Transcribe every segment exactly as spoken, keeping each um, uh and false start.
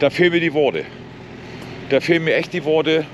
da fehlen mir die Worte. Da fehlen mir echt die Worte.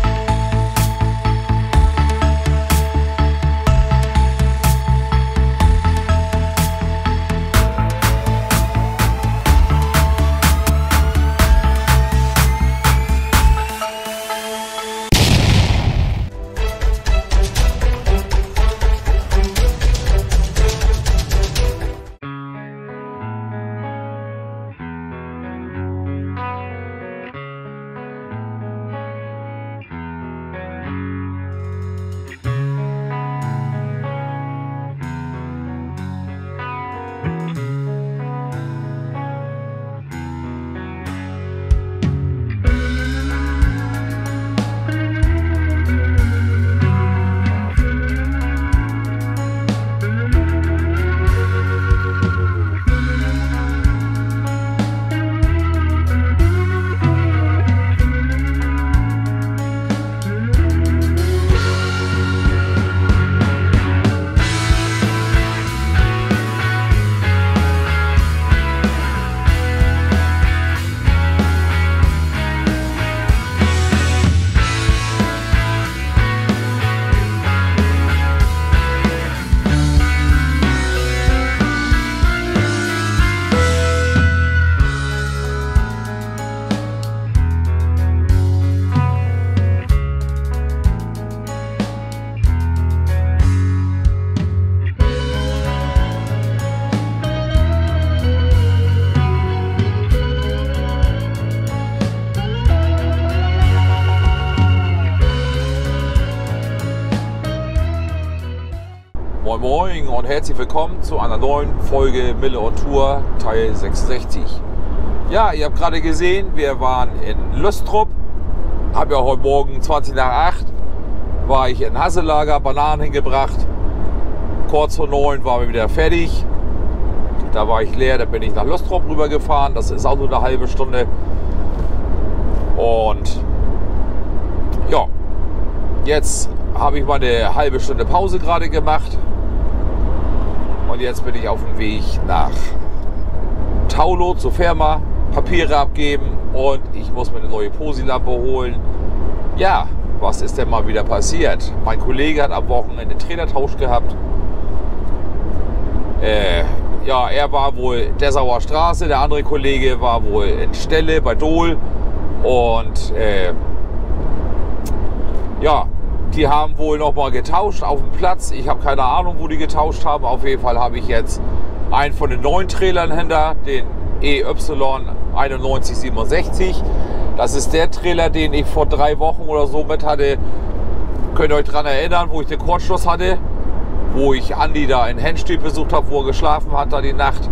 Moin Moin und herzlich willkommen zu einer neuen Folge Mille on Tour Teil sechsundsechzig. Ja, ihr habt gerade gesehen, wir waren in Lüstrup. Hab ja heute Morgen zwanzig nach acht war ich in Hasselager, Bananen hingebracht. Kurz vor neun waren wir wieder fertig. Da war ich leer, da bin ich nach Lüstrup rübergefahren. Das ist auch nur eine halbe Stunde. Und ja, jetzt habe ich mal eine halbe Stunde Pause gerade gemacht. Und jetzt bin ich auf dem Weg nach Thaulo zur Firma, Papiere abgeben und ich muss mir eine neue Posi-Lampe holen. Ja, was ist denn mal wieder passiert? Mein Kollege hat am Wochenende Trailertausch gehabt. Äh, ja, er war wohl Dessauer Straße, der andere Kollege war wohl in Stelle bei Dohl. Und äh, ja, die haben wohl noch mal getauscht auf dem Platz. Ich habe keine Ahnung, wo die getauscht haben. Auf jeden Fall habe ich jetzt einen von den neuen Trailern hinter, den E Y einundneunzig siebenundsechzig. Das ist der Trailer, den ich vor drei Wochen oder so mit hatte. Könnt ihr euch daran erinnern, wo ich den Kurzschluss hatte? Wo ich Andi da in Hennstedt besucht habe, wo er geschlafen hat da die Nacht.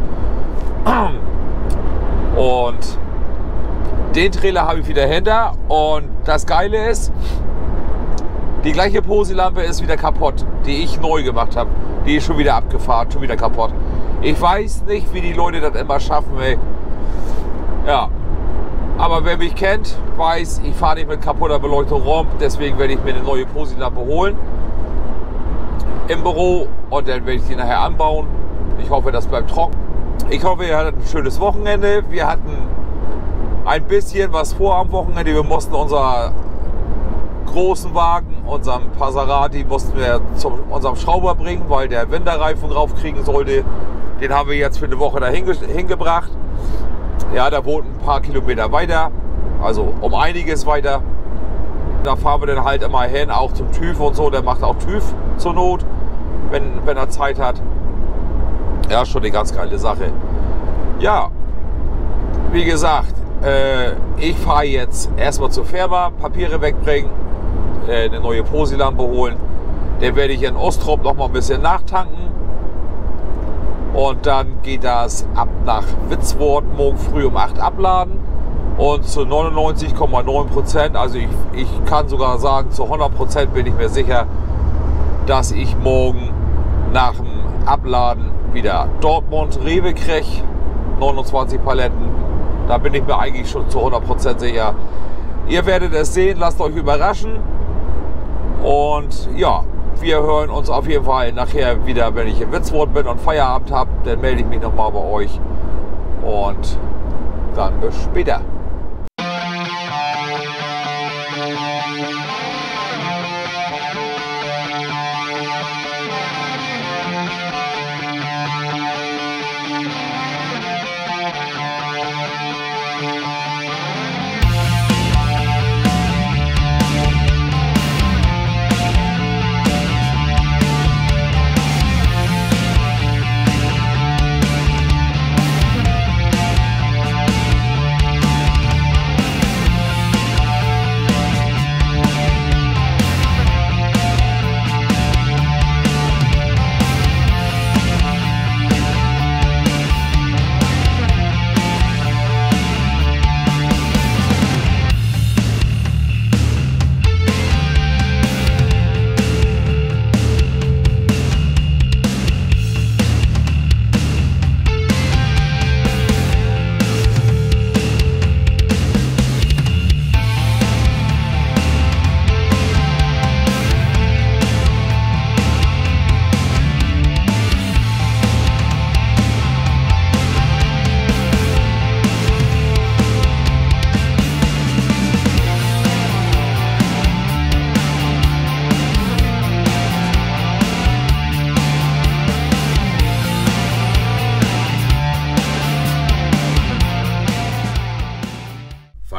Und den Trailer habe ich wieder hinter. Und das Geile ist, die gleiche Posi-Lampe ist wieder kaputt, die ich neu gemacht habe. Die ist schon wieder abgefahren, schon wieder kaputt. Ich weiß nicht, wie die Leute das immer schaffen, ey. Ja, aber wer mich kennt, weiß, ich fahre nicht mit kaputter Beleuchtung rum. Deswegen werde ich mir eine neue Posi-Lampe holen im Büro und dann werde ich die nachher anbauen. Ich hoffe, das bleibt trocken. Ich hoffe, ihr hattet ein schönes Wochenende. Wir hatten ein bisschen was vor am Wochenende. Wir mussten unser großen Wagen, unseren Passerati, mussten wir zu unserem Schrauber bringen, weil der Winterreifen drauf kriegen sollte. Den haben wir jetzt für eine Woche dahin hingebracht. Ja, da wohnt ein paar Kilometer weiter, also um einiges weiter. Da fahren wir dann halt immer hin, auch zum TÜV und so. Der macht auch TÜV zur Not, wenn, wenn er Zeit hat. Ja, schon eine ganz geile Sache. Ja, wie gesagt, äh, ich fahre jetzt erstmal zur Firma, Papiere wegbringen, eine neue Posi-Lampe holen. Dann werde ich in Ostrop noch mal ein bisschen nachtanken. Und dann geht das ab nach Witzwort morgen früh um acht abladen. Und zu neunundneunzig Komma neun Prozent, also ich, ich kann sogar sagen, zu hundert Prozent bin ich mir sicher, dass ich morgen nach dem Abladen wieder Dortmund Rewe kriege. neunundzwanzig Paletten. Da bin ich mir eigentlich schon zu hundert Prozent sicher. Ihr werdet es sehen, lasst euch überraschen. Und ja, wir hören uns auf jeden Fall nachher wieder, wenn ich in Witzwort bin und Feierabend habe. Dann melde ich mich nochmal bei euch. Und dann bis später.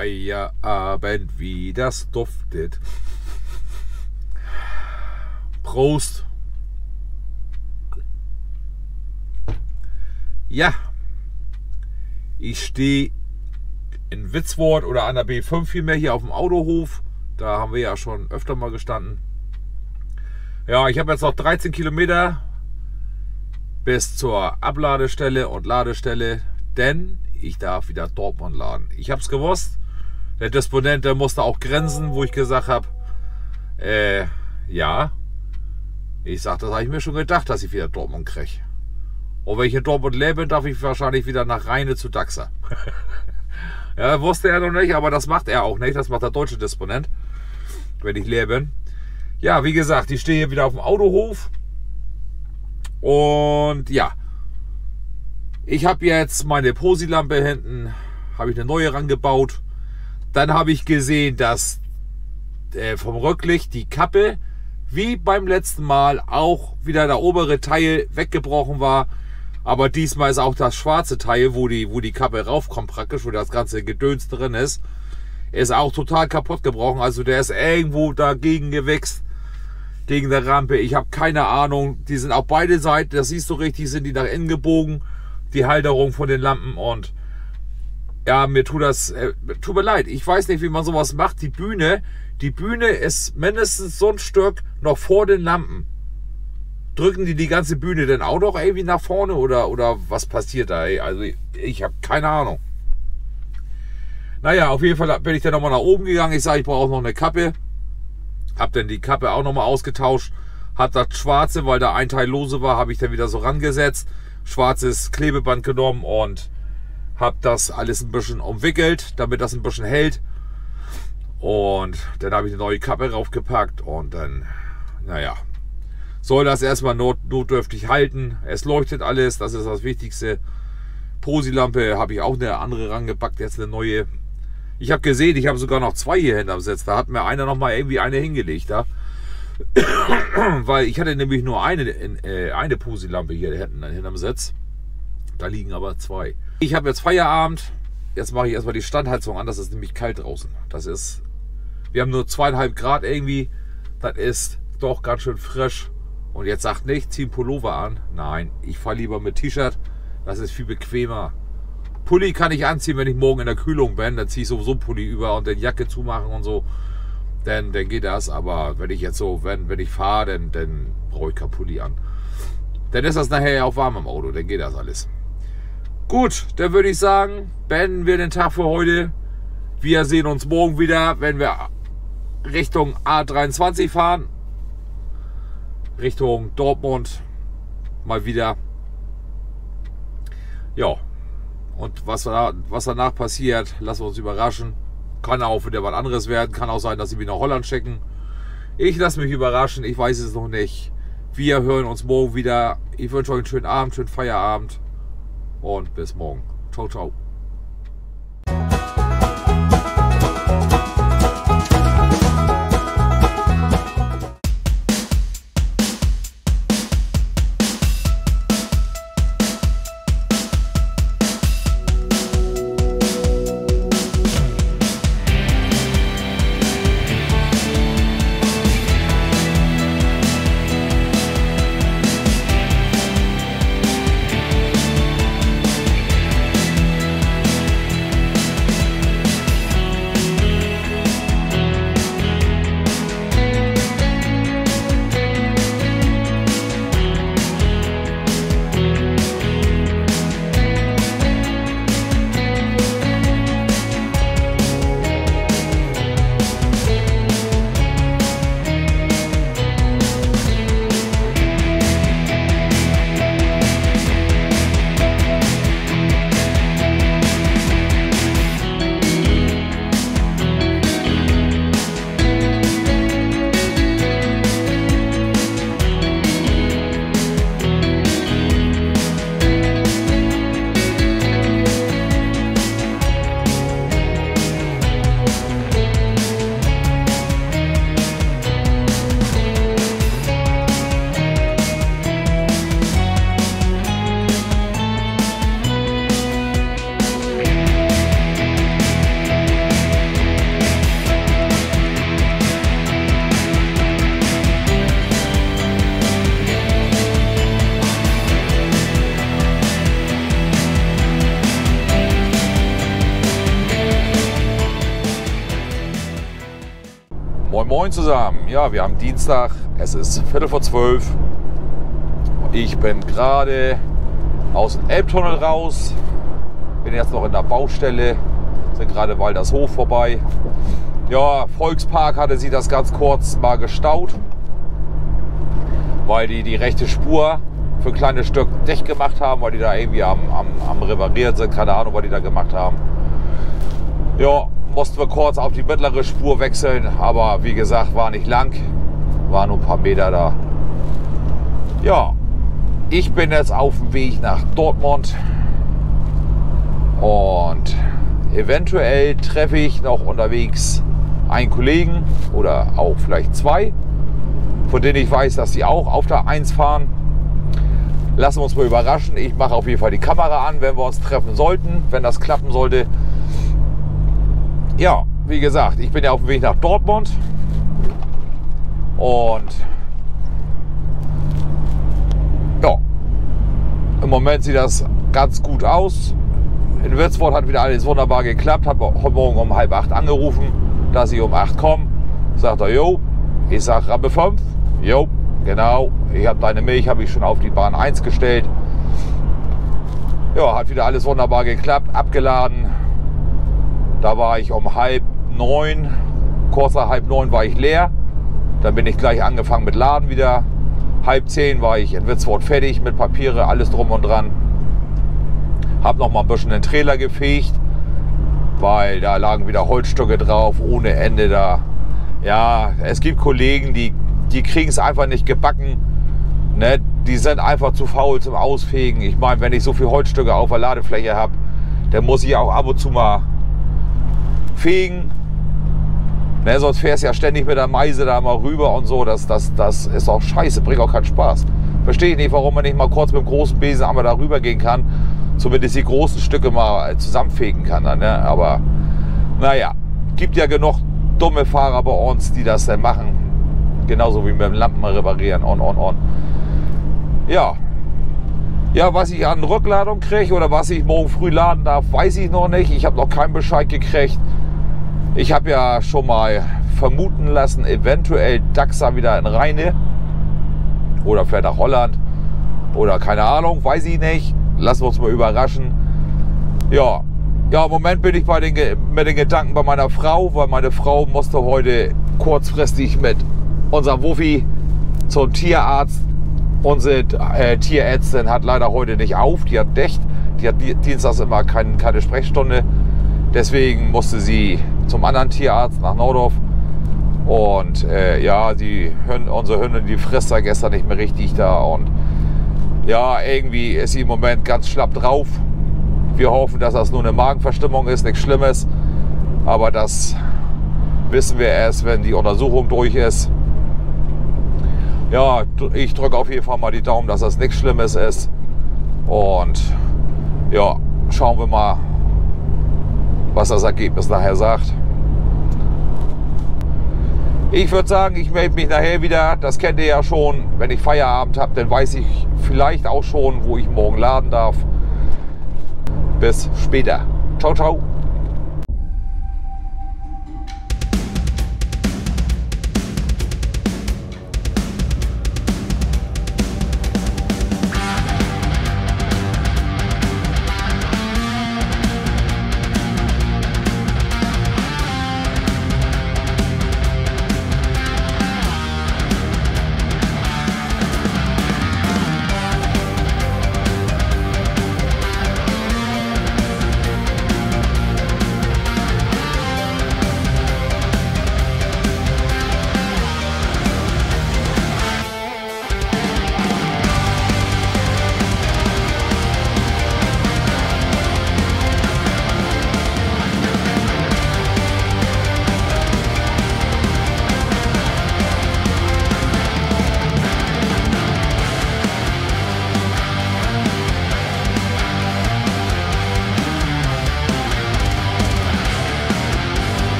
Feierabend, wie das duftet. Prost. Ja, ich stehe in Witzwort oder an der B fünf vielmehr hier auf dem Autohof. Da haben wir ja schon öfter mal gestanden. Ja, ich habe jetzt noch dreizehn Kilometer bis zur Abladestelle und Ladestelle, denn ich darf wieder Dortmund laden. Ich habe es gewusst. Der Disponent, der musste auch grenzen, wo ich gesagt habe, äh, ja, ich sag, das habe ich mir schon gedacht, dass ich wieder Dortmund kriege. Und wenn ich in Dortmund lebe, darf ich wahrscheinlich wieder nach Rheine zu Daxa. Ja, wusste er noch nicht, aber das macht er auch nicht. Das macht der deutsche Disponent, wenn ich leer bin. Ja, wie gesagt, ich stehe hier wieder auf dem Autohof. Und ja, ich habe jetzt meine Posi-Lampe hinten, habe ich eine neue rangebaut. Dann habe ich gesehen, dass äh, vom Rücklicht die Kappe, wie beim letzten Mal, auch wieder der obere Teil weggebrochen war. Aber diesmal ist auch das schwarze Teil, wo die, wo die Kappe raufkommt praktisch, wo das ganze Gedöns drin ist, ist auch total kaputt gebrochen. Also der ist irgendwo dagegen gewichst, gegen der Rampe. Ich habe keine Ahnung. Die sind auf beide Seiten, das siehst du richtig, sind die nach innen gebogen, die Halterung von den Lampen. Und ja, mir tut das, äh, tut mir leid. Ich weiß nicht, wie man sowas macht. Die Bühne, die Bühne ist mindestens so ein Stück noch vor den Lampen. Drücken die die ganze Bühne denn auch noch irgendwie nach vorne oder, oder was passiert da? Ey? Also ich, ich habe keine Ahnung. Naja, auf jeden Fall bin ich dann nochmal nach oben gegangen. Ich sage, ich brauche noch eine Kappe. Hab dann die Kappe auch nochmal ausgetauscht. Hab das schwarze, weil da ein Teil lose war, habe ich dann wieder so rangesetzt. Schwarzes Klebeband genommen und habe das alles ein bisschen umwickelt, damit das ein bisschen hält. Und dann habe ich eine neue Kappe raufgepackt und dann, naja, soll das erstmal not, notdürftig halten. Es leuchtet alles, das ist das Wichtigste. Posi-Lampe habe ich auch eine andere rangepackt, jetzt eine neue. Ich habe gesehen, ich habe sogar noch zwei hier hinterm Sitz. Da hat mir einer noch mal irgendwie eine hingelegt. Da. Weil ich hatte nämlich nur eine, äh, eine Posi-Lampe hier hinten hinterm Sitz. Da liegen aber zwei. Ich habe jetzt Feierabend. Jetzt mache ich erstmal die Standheizung an. Das ist nämlich kalt draußen. Das ist, wir haben nur zweieinhalb Grad irgendwie. Das ist doch ganz schön frisch. Und jetzt sagt nicht, zieh einen Pullover an. Nein, ich fahre lieber mit T-Shirt. Das ist viel bequemer. Pulli kann ich anziehen, wenn ich morgen in der Kühlung bin. Dann ziehe ich sowieso einen Pulli über und dann Jacke zumachen und so. Dann, dann geht das. Aber wenn ich jetzt so, wenn, wenn ich fahre, dann, dann brauche ich keinen Pulli an. Dann ist das nachher ja auch warm im Auto. Dann geht das alles. Gut, dann würde ich sagen, beenden wir den Tag für heute. Wir sehen uns morgen wieder, wenn wir Richtung A dreiundzwanzig fahren. Richtung Dortmund mal wieder. Ja, und was, was danach passiert, lassen wir uns überraschen. Kann auch wieder was anderes werden. Kann auch sein, dass sie mich nach Holland schicken. Ich lasse mich überraschen. Ich weiß es noch nicht. Wir hören uns morgen wieder. Ich wünsche euch einen schönen Abend, schönen Feierabend. Und bis morgen. Ciao, ciao. Moin Moin zusammen. Ja, wir haben Dienstag, es ist Viertel vor zwölf. Ich bin gerade aus dem Elbtunnel raus, bin jetzt noch in der Baustelle, sind gerade Waldershof vorbei. Ja, Volkspark hatte sie das ganz kurz mal gestaut, weil die die rechte Spur für ein kleines Stück dicht gemacht haben, weil die da irgendwie am, am, am reparieren sind, keine Ahnung, was die da gemacht haben. Ja, mussten wir kurz auf die mittlere Spur wechseln, aber wie gesagt, war nicht lang, war nur ein paar Meter da. Ja, ich bin jetzt auf dem Weg nach Dortmund und eventuell treffe ich noch unterwegs einen Kollegen oder auch vielleicht zwei, von denen ich weiß, dass die auch auf der eins fahren. Lassen wir uns mal überraschen. Ich mache auf jeden Fall die Kamera an, wenn wir uns treffen sollten, wenn das klappen sollte. Ja, wie gesagt, ich bin ja auf dem Weg nach Dortmund und ja, im Moment sieht das ganz gut aus. In Würzburg hat wieder alles wunderbar geklappt, hat heute Morgen um halb acht angerufen, dass ich um acht komme. Sagt er, jo, ich sag Rampe fünf, jo, genau, ich habe deine Milch, habe ich schon auf die Bahn eins gestellt. Ja, hat wieder alles wunderbar geklappt, abgeladen. Da war ich um halb neun, kurz nach halb neun war ich leer. Dann bin ich gleich angefangen mit Laden wieder. Halb zehn war ich in Würzburg fertig mit Papiere, alles drum und dran. Hab noch mal ein bisschen den Trailer gefegt, weil da lagen wieder Holzstücke drauf, ohne Ende da. Ja, es gibt Kollegen, die, die kriegen es einfach nicht gebacken. Ne? Die sind einfach zu faul zum Ausfegen. Ich meine, wenn ich so viele Holzstücke auf der Ladefläche habe, dann muss ich auch ab und zu mal fegen. Ne, sonst fährst du ja ständig mit der Meise da mal rüber und so. Das, das, das ist auch scheiße, bringt auch keinen Spaß. Verstehe ich nicht, warum man nicht mal kurz mit dem großen Besen einmal da rüber gehen kann. Zumindest die großen Stücke mal zusammenfegen kann. Dann, ne? Aber naja, gibt ja genug dumme Fahrer bei uns, die das dann machen. Genauso wie mit dem Lampen reparieren und, und, und. Ja. Ja, was ich an Rückladung kriege oder was ich morgen früh laden darf, weiß ich noch nicht. Ich habe noch keinen Bescheid gekriegt. Ich habe ja schon mal vermuten lassen, eventuell Daxa wieder in Rheine oder vielleicht nach Holland oder keine Ahnung, weiß ich nicht. Lassen wir uns mal überraschen. Ja, ja, im Moment bin ich bei den, mit den Gedanken bei meiner Frau, weil meine Frau musste heute kurzfristig mit unserem Wuffi zum Tierarzt. Unsere äh, Tierärztin hat leider heute nicht auf, die hat dicht. Die hat dienstags immer kein, keine Sprechstunde. Deswegen musste sie zum anderen Tierarzt nach Naudorf. Und äh, ja, die, unsere Hündin, die frisst da gestern nicht mehr richtig da. Und ja, irgendwie ist sie im Moment ganz schlapp drauf. Wir hoffen, dass das nur eine Magenverstimmung ist, nichts Schlimmes. Aber das wissen wir erst, wenn die Untersuchung durch ist. Ja, ich drücke auf jeden Fall mal die Daumen, dass das nichts Schlimmes ist. Und ja, schauen wir mal, was das Ergebnis nachher sagt. Ich würde sagen, ich melde mich nachher wieder. Das kennt ihr ja schon. Wenn ich Feierabend habe, dann weiß ich vielleicht auch schon, wo ich morgen laden darf. Bis später. Ciao, ciao.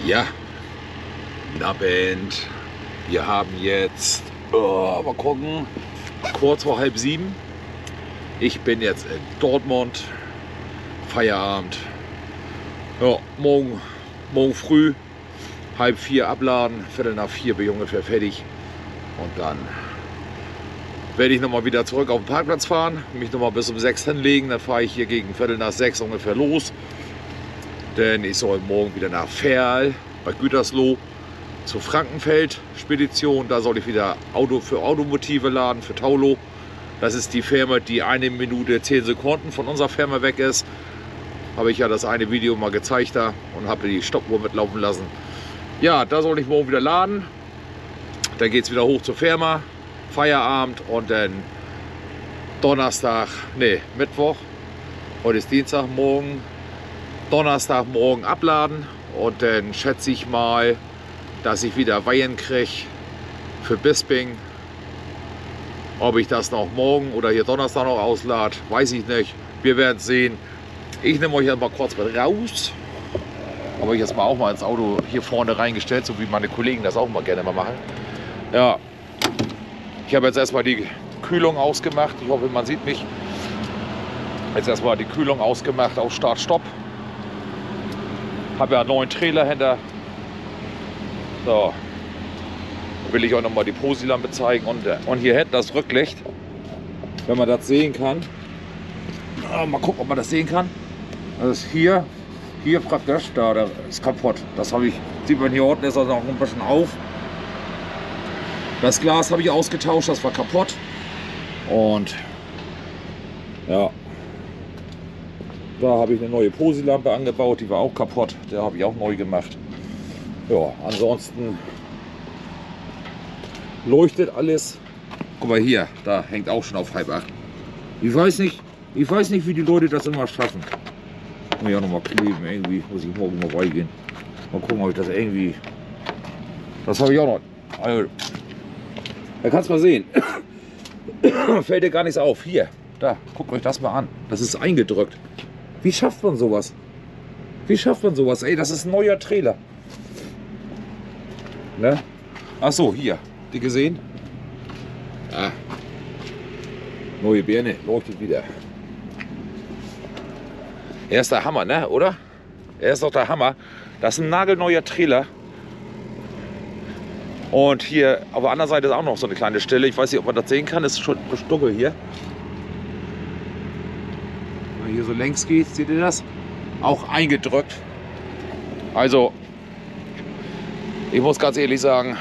Ja, guten Abend. Wir haben jetzt, oh, mal gucken, kurz vor halb sieben. Ich bin jetzt in Dortmund, Feierabend. Ja, morgen, morgen früh, halb vier abladen, Viertel nach vier bin ich ungefähr fertig. Und dann werde ich nochmal wieder zurück auf den Parkplatz fahren, mich nochmal bis um sechs hinlegen. Dann fahre ich hier gegen Viertel nach sechs ungefähr los. Denn ich soll morgen wieder nach Verl bei Gütersloh zur Frankenfeld-Spedition. Da soll ich wieder Auto für Automotive laden, für Taulo. Das ist die Firma, die eine Minute zehn Sekunden von unserer Firma weg ist. Habe ich ja das eine Video mal gezeigt da und habe die Stoppuhr mitlaufen lassen. Ja, da soll ich morgen wieder laden. Dann geht es wieder hoch zur Firma, Feierabend und dann Donnerstag, nee, Mittwoch. Heute ist Dienstag, morgen. Donnerstagmorgen abladen und dann schätze ich mal, dass ich wieder Weihen kriege für Bisping. Ob ich das noch morgen oder hier Donnerstag noch auslade, weiß ich nicht. Wir werden es sehen. Ich nehme euch jetzt mal kurz mit raus. Habe ich jetzt mal auch mal ins Auto hier vorne reingestellt, so wie meine Kollegen das auch mal gerne mal machen. Ja, ich habe jetzt erstmal die Kühlung ausgemacht. Ich hoffe, man sieht mich. Jetzt erstmal die Kühlung ausgemacht auf Start-Stopp. Habe ja einen neuen Trailer hinter. So. Will ich euch noch mal die Posi-Lampe zeigen. Und, und hier hinten das Rücklicht. Wenn man das sehen kann. Ah, mal gucken, ob man das sehen kann. Das ist hier. Hier praktisch. Da, da ist kaputt. Das habe ich. Sieht man hier unten, ist also noch ein bisschen auf. Das Glas habe ich ausgetauscht. Das war kaputt. Und ja. Da habe ich eine neue Posi-Lampe angebaut, die war auch kaputt. Der habe ich auch neu gemacht. Ja, ansonsten leuchtet alles. Guck mal hier, da hängt auch schon auf halb acht. Ich weiß nicht, ich weiß nicht, wie die Leute das immer schaffen. Muss ich auch noch mal kleben, irgendwie muss ich morgen mal beigehen. Mal gucken, ob ich das irgendwie. Das habe ich auch noch. Also, da kannst du mal sehen. Fällt dir gar nichts auf. Hier, da, guckt euch das mal an. Das ist eingedrückt. Wie schafft man sowas? Wie schafft man sowas? Ey, das ist ein neuer Trailer. Ne? Ach so, hier. Die gesehen? Ah. Neue Birne, leuchtet wieder. Er ist der Hammer, ne? Oder? Er ist doch der Hammer. Das ist ein nagelneuer Trailer. Und hier auf der anderen Seite ist auch noch so eine kleine Stelle. Ich weiß nicht, ob man das sehen kann. Das ist schon dunkel hier. Hier so längs geht, seht ihr das? Auch eingedrückt. Also, ich muss ganz ehrlich sagen,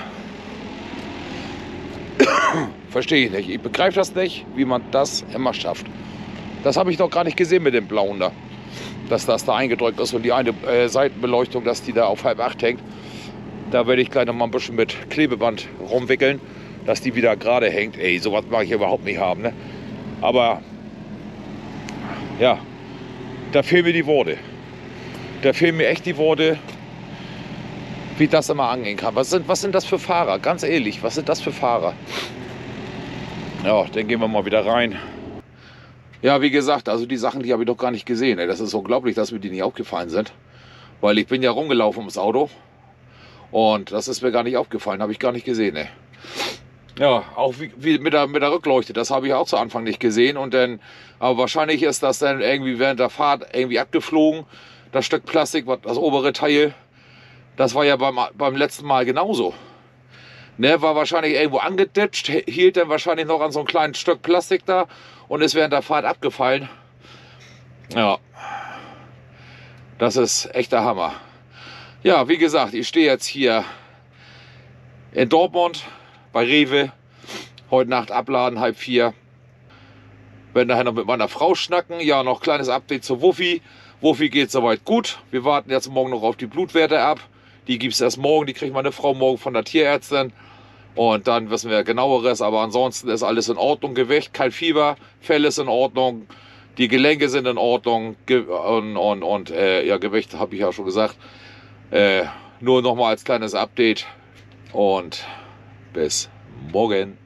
verstehe ich nicht. Ich begreife das nicht, wie man das immer schafft. Das habe ich doch gar nicht gesehen mit dem Blauen da. Dass das da eingedrückt ist und die eine äh, Seitenbeleuchtung, dass die da auf halb acht hängt. Da werde ich gleich noch mal ein bisschen mit Klebeband rumwickeln, dass die wieder gerade hängt. Ey, sowas mag ich überhaupt nicht haben, ne? Aber ja, da fehlen mir die Worte. Da fehlen mir echt die Worte, wie das immer angehen kann. Was sind, was sind das für Fahrer? Ganz ehrlich, was sind das für Fahrer? Ja, dann gehen wir mal wieder rein. Ja, wie gesagt, also die Sachen, die habe ich doch gar nicht gesehen. Das ist unglaublich, dass mir die nicht aufgefallen sind. Weil ich bin ja rumgelaufen ums Auto. Und das ist mir gar nicht aufgefallen, habe ich gar nicht gesehen. Ey. Ja, auch wie, wie mit, der, mit der Rückleuchte, das habe ich auch zu Anfang nicht gesehen. Und dann, aber wahrscheinlich ist das dann irgendwie während der Fahrt irgendwie abgeflogen. Das Stück Plastik, das obere Teil, das war ja beim, beim letzten Mal genauso. Ne, war wahrscheinlich irgendwo angeditscht, hielt dann wahrscheinlich noch an so einem kleinen Stück Plastik da und ist während der Fahrt abgefallen. Ja, das ist echt der Hammer. Ja, wie gesagt, ich stehe jetzt hier in Dortmund bei Rewe. Heute Nacht abladen, halb vier. Werden nachher noch mit meiner Frau schnacken. Ja, noch kleines Update zur Wuffi. Wuffi geht soweit gut. Wir warten jetzt morgen noch auf die Blutwerte ab. Die gibt es erst morgen. Die kriegt meine Frau morgen von der Tierärztin. Und dann wissen wir genaueres. Aber ansonsten ist alles in Ordnung. Gewicht, kein Fieber. Fell ist in Ordnung. Die Gelenke sind in Ordnung. Ge und und, und äh, ja, Gewicht habe ich ja schon gesagt. Äh, nur noch mal als kleines Update. Und bis morgen.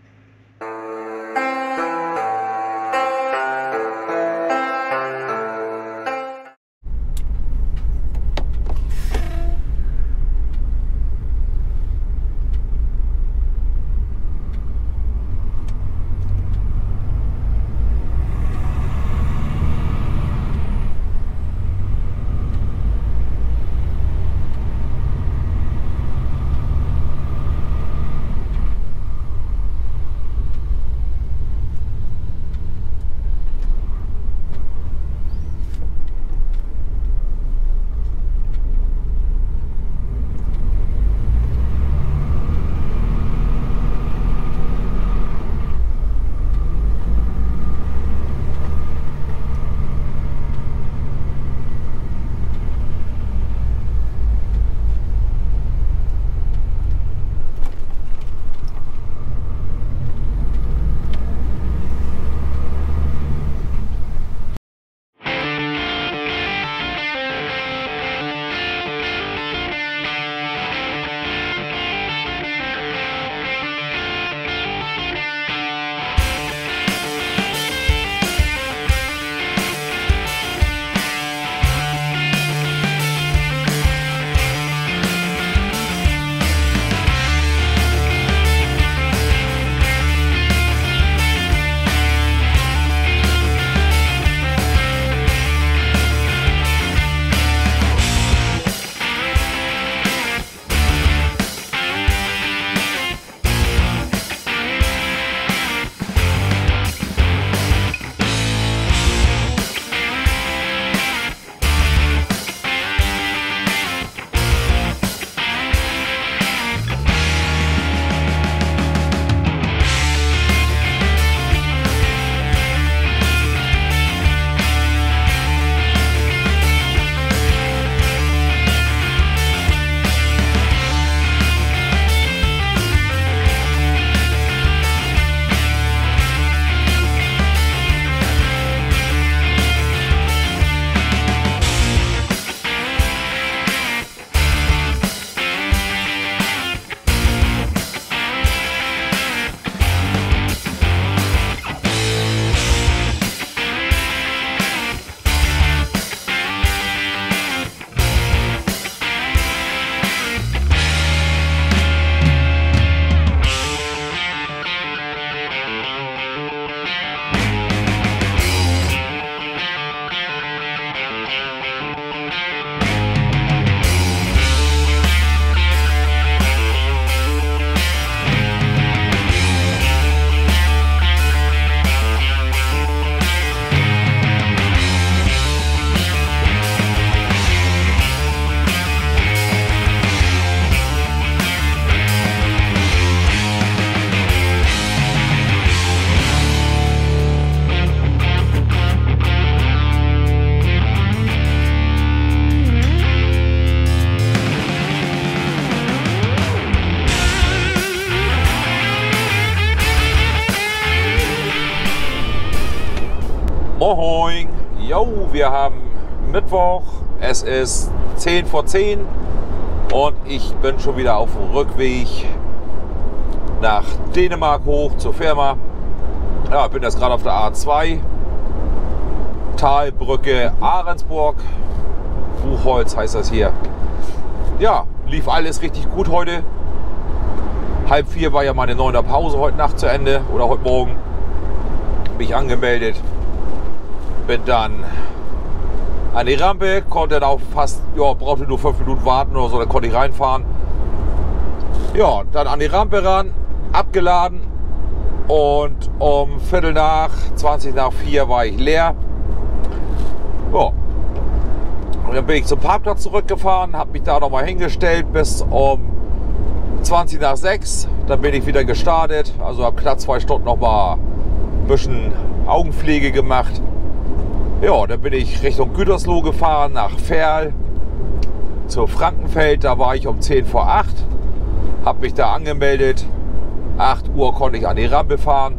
Ahoi! Jo, wir haben Mittwoch, es ist zehn vor zehn und ich bin schon wieder auf dem Rückweg nach Dänemark hoch zur Firma. Ja, bin jetzt gerade auf der A zwei, Talbrücke Ahrensburg, Buchholz heißt das hier. Ja, lief alles richtig gut heute. Halb vier war ja meine neuner Pause heute Nacht zu Ende oder heute Morgen. Mich angemeldet, bin dann an die Rampe, konnte dann auch fast, ja, brauchte nur fünf Minuten warten oder so, dann konnte ich reinfahren. Ja, dann an die Rampe ran, abgeladen und um Viertel nach, zwanzig nach vier war ich leer. Ja, und dann bin ich zum Parkplatz zurückgefahren, habe mich da nochmal hingestellt bis um zwanzig nach sechs. Dann bin ich wieder gestartet, also habe knapp zwei Stunden nochmal ein bisschen Augenpflege gemacht. Ja, dann bin ich Richtung Gütersloh gefahren, nach Verl, zur Frankenfeld. Da war ich um zehn vor acht, habe mich da angemeldet. acht Uhr konnte ich an die Rampe fahren.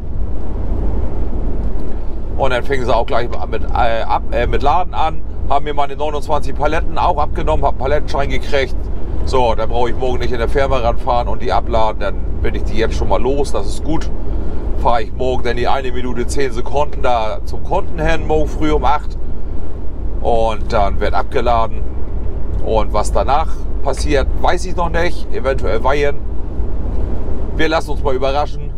Und dann fingen sie auch gleich mit, äh, ab, äh, mit Laden an, haben mir meine neunundzwanzig Paletten auch abgenommen, habe einen Palettenschein gekriegt. So, dann brauche ich morgen nicht in der Firma ranfahren und die abladen, dann bin ich die jetzt schon mal los, das ist gut. Fahre ich morgen dann die eine Minute zehn Sekunden da zum Kunden hin, morgen früh um acht. Und dann wird abgeladen. Und was danach passiert, weiß ich noch nicht, eventuell weihen. Wir lassen uns mal überraschen.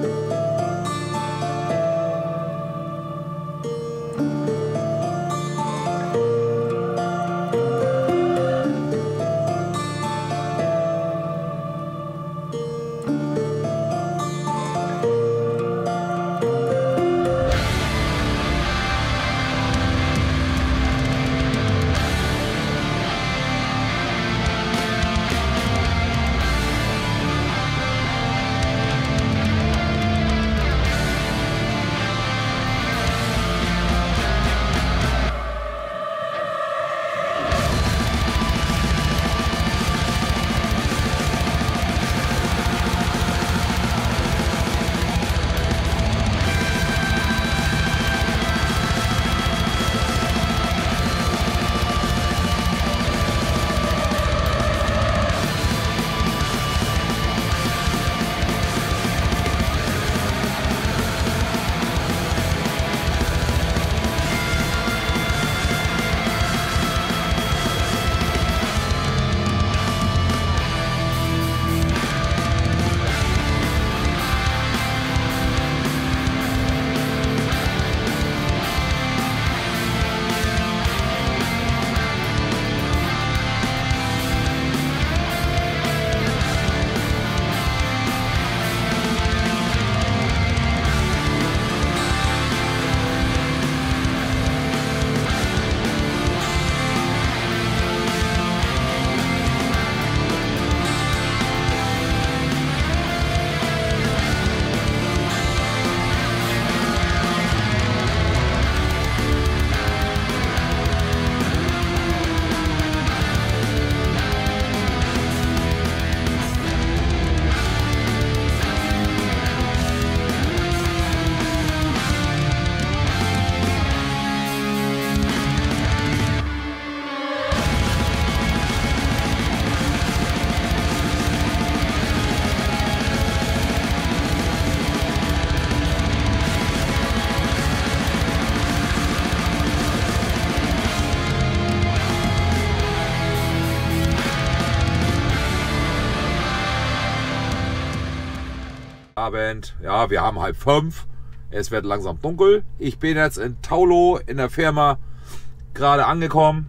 Abend. Ja, wir haben halb fünf. Es wird langsam dunkel. Ich bin jetzt in Taulo in der Firma gerade angekommen.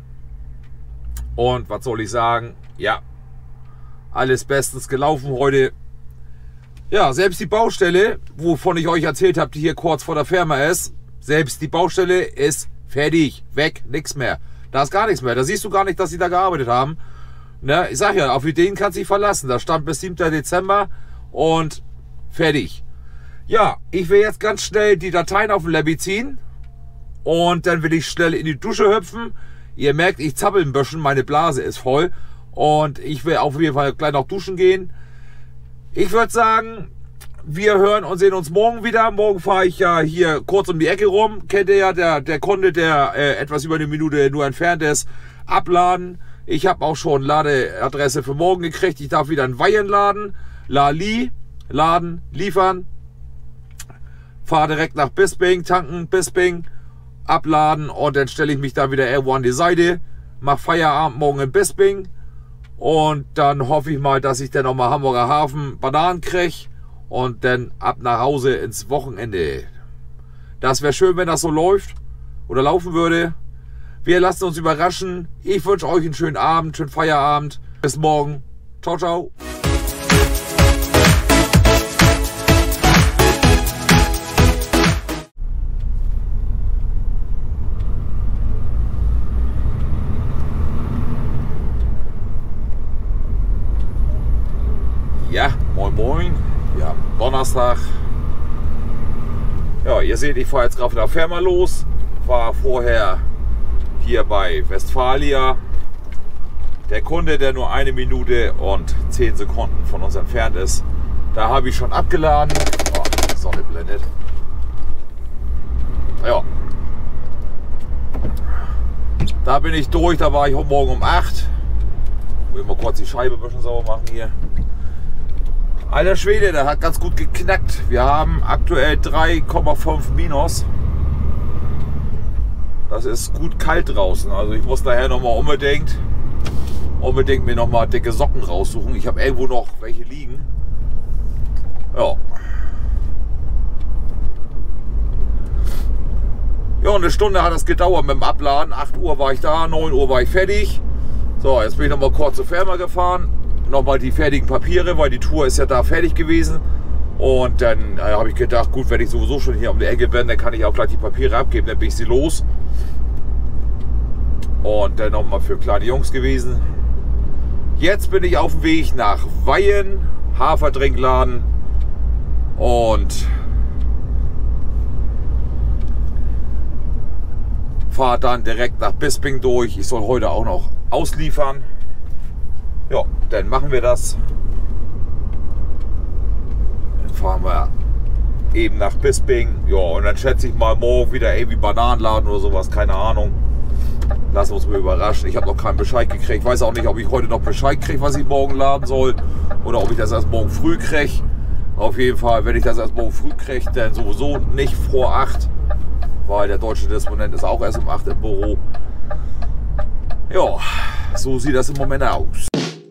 Und was soll ich sagen? Ja, alles bestens gelaufen heute. Ja, selbst die Baustelle, wovon ich euch erzählt habe, die hier kurz vor der Firma ist, selbst die Baustelle ist fertig. Weg, nichts mehr. Da ist gar nichts mehr. Da siehst du gar nicht, dass sie da gearbeitet haben. Ne? Ich sag ja, auf Ideen kannst du dich verlassen. Da stand bis siebten Dezember und fertig. Ja, ich will jetzt ganz schnell die Dateien auf den Labby ziehen und dann will ich schnell in die Dusche hüpfen. Ihr merkt, ich zappel ein bisschen, meine Blase ist voll und ich will auf jeden Fall gleich noch duschen gehen. Ich würde sagen, wir hören und sehen uns morgen wieder. Morgen fahre ich ja hier kurz um die Ecke rum. Kennt ihr ja, der, der Kunde, der äh, etwas über eine Minute nur entfernt ist, abladen. Ich habe auch schon Ladeadresse für morgen gekriegt. Ich darf wieder einen Weihen laden. Lali, laden, liefern. Fahre direkt nach Bisping, tanken, Bisping, abladen und dann stelle ich mich da wieder irgendwo an die Seite. Mach Feierabend morgen in Bisping. Und dann hoffe ich mal, dass ich dann nochmal Hamburger Hafen Bananen kriege und dann ab nach Hause ins Wochenende. Das wäre schön, wenn das so läuft oder laufen würde. Wir lassen uns überraschen. Ich wünsche euch einen schönen Abend, schönen Feierabend. Bis morgen. Ciao, ciao. Ja, moin moin. Ja, Donnerstag. Ja, ihr seht, ich fahre jetzt gerade wieder auf Firma los. War vorher hier bei Westfalia. Der Kunde, der nur eine Minute und zehn Sekunden von uns entfernt ist, da habe ich schon abgeladen. Oh, die Sonne blendet. Ja. Da bin ich durch, da war ich heute Morgen um acht. Muss ich mal kurz die Scheibe ein bisschen sauber machen hier. Alter Schwede, der hat ganz gut geknackt. Wir haben aktuell drei Komma fünf minus. Das ist gut kalt draußen. Also ich muss daher nochmal unbedingt, unbedingt mir nochmal dicke Socken raussuchen. Ich habe irgendwo noch welche liegen. Ja. Ja, eine Stunde hat das gedauert mit dem Abladen. acht Uhr war ich da, neun Uhr war ich fertig. So, jetzt bin ich nochmal kurz zur Firma gefahren. Nochmal die fertigen Papiere, weil die Tour ist ja da fertig gewesen. Und dann äh, habe ich gedacht, gut, wenn ich sowieso schon hier um die Ecke bin, dann kann ich auch gleich die Papiere abgeben, dann bin ich sie los. Und dann nochmal für kleine Jungs gewesen. Jetzt bin ich auf dem Weg nach Weihen, Haferdrinkladen und fahre dann direkt nach Bisping durch. Ich soll heute auch noch ausliefern. Ja, dann machen wir das. Dann fahren wir eben nach Bisping. Ja, und dann schätze ich mal morgen wieder irgendwie Bananenladen oder sowas, keine Ahnung. Lassen wir uns mal überraschen. Ich habe noch keinen Bescheid gekriegt. Ich weiß auch nicht, ob ich heute noch Bescheid kriege, was ich morgen laden soll. Oder ob ich das erst morgen früh kriege. Auf jeden Fall, wenn ich das erst morgen früh kriege, dann sowieso nicht vor acht. Weil der deutsche Disponent ist auch erst um acht im Büro. Ja, so sieht das im Moment aus.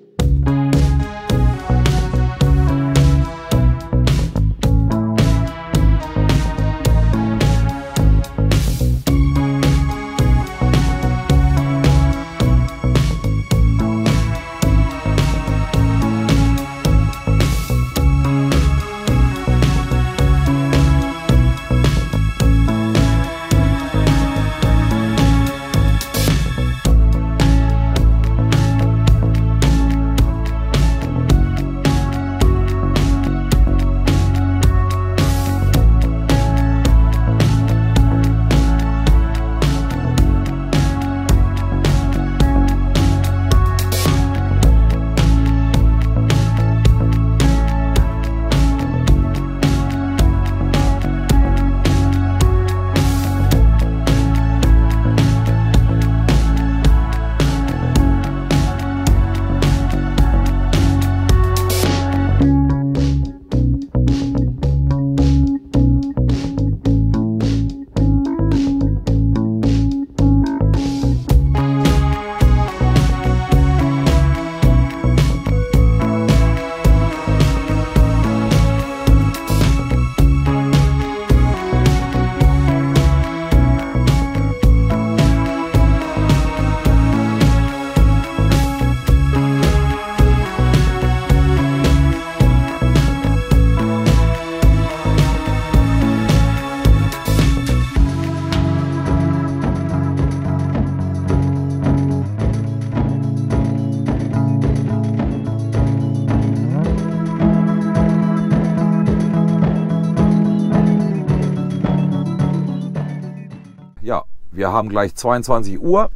Wir haben gleich zweiundzwanzig Uhr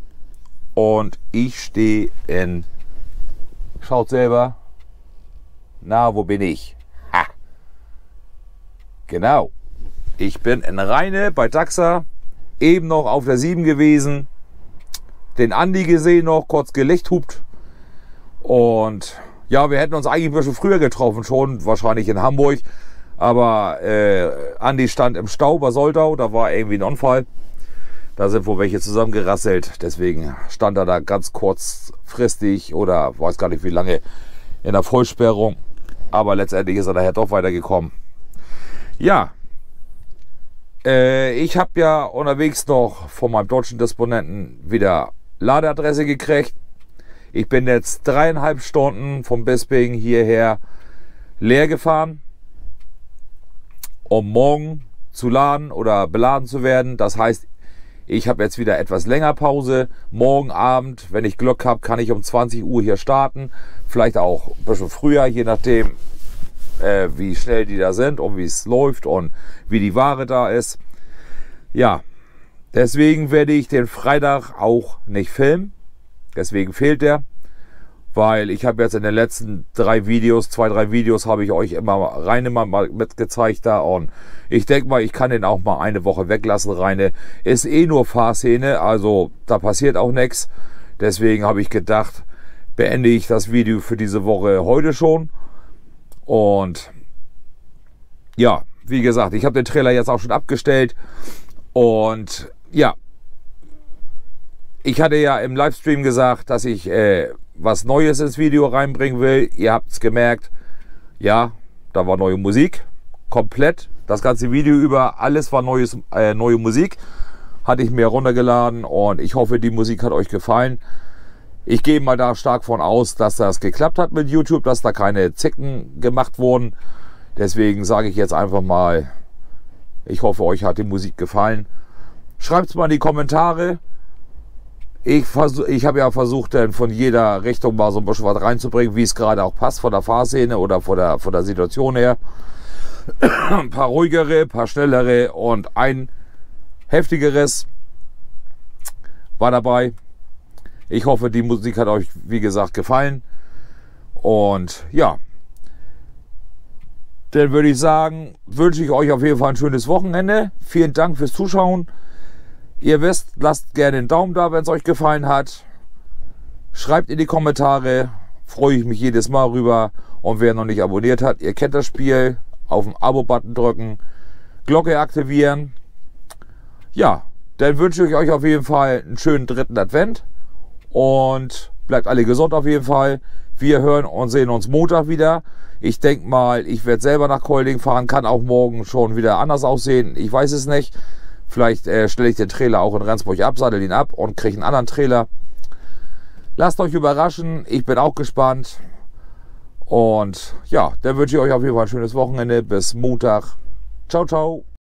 und ich stehe in, schaut selber, na, wo bin ich? Ha. Genau. Ich bin in Rheine bei Daxa, eben noch auf der sieben gewesen, den Andi gesehen noch, kurz gelichthupt. Und ja, wir hätten uns eigentlich ein bisschen früher getroffen schon, wahrscheinlich in Hamburg. Aber äh, Andi stand im Stau bei Soldau, da war irgendwie ein Unfall. Da sind wohl welche zusammengerasselt, deswegen stand er da ganz kurzfristig oder weiß gar nicht wie lange in der Vollsperrung. Aber letztendlich ist er daher doch weitergekommen. Ja, äh, ich habe ja unterwegs noch von meinem deutschen Disponenten wieder Ladeadresse gekriegt. Ich bin jetzt dreieinhalb Stunden von Bisping hierher leer gefahren, um morgen zu laden oder beladen zu werden. Das heißt, ich habe jetzt wieder etwas länger Pause. Morgen Abend, wenn ich Glück habe, kann ich um zwanzig Uhr hier starten. Vielleicht auch ein bisschen früher, je nachdem, äh, wie schnell die da sind und wie es läuft und wie die Ware da ist. Ja, deswegen werde ich den Freitag auch nicht filmen. Deswegen fehlt der. Weil ich habe jetzt in den letzten drei Videos, zwei, drei Videos habe ich euch immer Rheine mal mitgezeigt da. Und ich denke mal, ich kann den auch mal eine Woche weglassen. Rheine ist eh nur Fahrszene, also da passiert auch nichts. Deswegen habe ich gedacht, beende ich das Video für diese Woche heute schon. Und ja, wie gesagt, ich habe den Trailer jetzt auch schon abgestellt. Und ja, ich hatte ja im Livestream gesagt, dass ich äh, was Neues ins Video reinbringen will. Ihr habt es gemerkt, ja, da war neue Musik, komplett. Das ganze Video über, alles war neues, äh, neue Musik. Hatte ich mir runtergeladen und ich hoffe, die Musik hat euch gefallen. Ich gehe mal da stark von aus, dass das geklappt hat mit YouTube, dass da keine Zicken gemacht wurden. Deswegen sage ich jetzt einfach mal, ich hoffe, euch hat die Musik gefallen. Schreibt es mal in die Kommentare. Ich, ich habe ja versucht, dann von jeder Richtung mal so ein bisschen was reinzubringen, wie es gerade auch passt, von der Fahrszene oder von der, von der Situation her. Ein paar ruhigere, ein paar schnellere und ein heftigeres war dabei. Ich hoffe, die Musik hat euch, wie gesagt, gefallen. Und ja, dann würde ich sagen, wünsche ich euch auf jeden Fall ein schönes Wochenende. Vielen Dank fürs Zuschauen. Ihr wisst, lasst gerne einen Daumen da, wenn es euch gefallen hat. Schreibt in die Kommentare, freue ich mich jedes Mal rüber. Und wer noch nicht abonniert hat, ihr kennt das Spiel. Auf den Abo-Button drücken, Glocke aktivieren. Ja, dann wünsche ich euch auf jeden Fall einen schönen dritten Advent. Und bleibt alle gesund auf jeden Fall. Wir hören und sehen uns Montag wieder. Ich denke mal, ich werde selber nach Kolding fahren. Kann auch morgen schon wieder anders aussehen. Ich weiß es nicht. Vielleicht äh, stelle ich den Trailer auch in Rendsburg ab, saddle ihn ab und kriege einen anderen Trailer. Lasst euch überraschen. Ich bin auch gespannt. Und ja, dann wünsche ich euch auf jeden Fall ein schönes Wochenende. Bis Montag. Ciao, ciao.